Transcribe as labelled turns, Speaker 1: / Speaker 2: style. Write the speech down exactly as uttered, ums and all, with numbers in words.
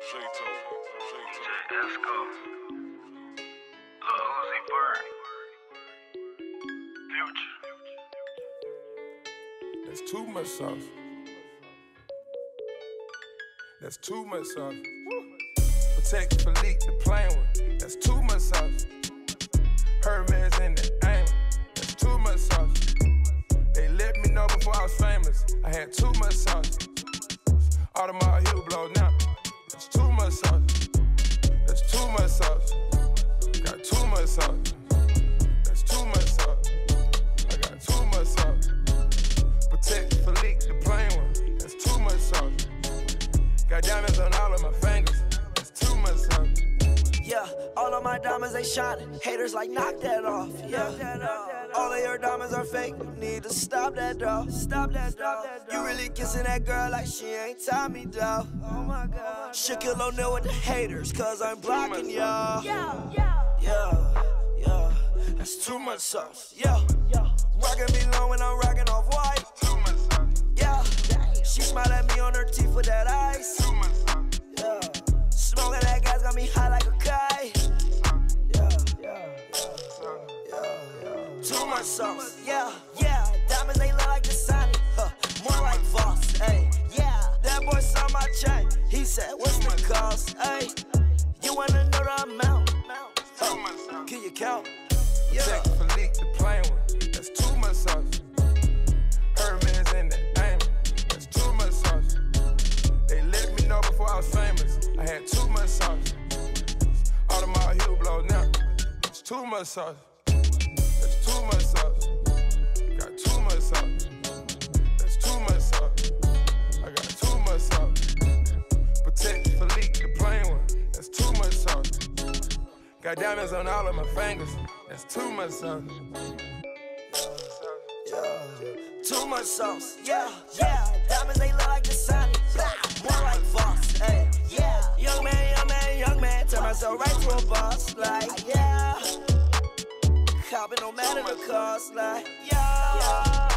Speaker 1: That's too much sauce. That's too much sauce. Protect Philippe, the plain one. That's too much sauce. Hermes in the aim. That's too much sauce. They let me know before I was famous. I had too much sauce. Audemars heel blow now. That's too much sauce. That's too much sauce. Got too much sauce. That's too much sauce. I got too much sauce. Protect Philippe, the plain one. That's too much sauce. Got diamonds on all of my fingers. That's too much sauce.
Speaker 2: Yeah, all of my diamonds, they shining. Haters like, knock that off. Yeah, all of your diamonds are fake. You need to stop that, dog. Stop that, dog. You really kissing that girl like she ain't Tommy, dog. Oh my God. Shaquille O'Neal with the haters, cause I'm blocking y'all. Yeah, yeah, yeah, yeah. That's too much sauce. Yeah, yeah. Rockin' me long when I'm rockin' off white.
Speaker 1: Too much sauce.
Speaker 2: Yeah, she smiled at me on her teeth with that ice.
Speaker 1: Too much sauce.
Speaker 2: Yeah, smoking that gas got me high like a kite. Yeah, yeah, yeah, yeah. Too much sauce. Yeah, yeah. Diamonds they look like the Sonic, huh? More like Voss. Hey, yeah. That boy saw my chain. He said, "What's the cost?" Hey, you wanna know the amount? Huh? Can you count? Yeah.
Speaker 1: Protect Philippe, the plain one. That's too much sauce. Hermes in the aim. That's too much sauce. They let me know before I was famous. I had too much sauce. Audemars heel blow now. That's too much sauce. That's too much sauce. Got too much sauce. That's too much sauce. I got too much sauce. Protect Philippe, the plain one. That's too much sauce. Got diamonds on all of my fingers. That's too much sauce.
Speaker 2: Yeah. Too much sauce. Yeah, yeah. Diamonds they look like the Sonic. More like Voss. Hey, yeah. Young man, young man, young man. Turn myself right to a boss. Like, yeah. Copping no matter the cost. Like, yeah.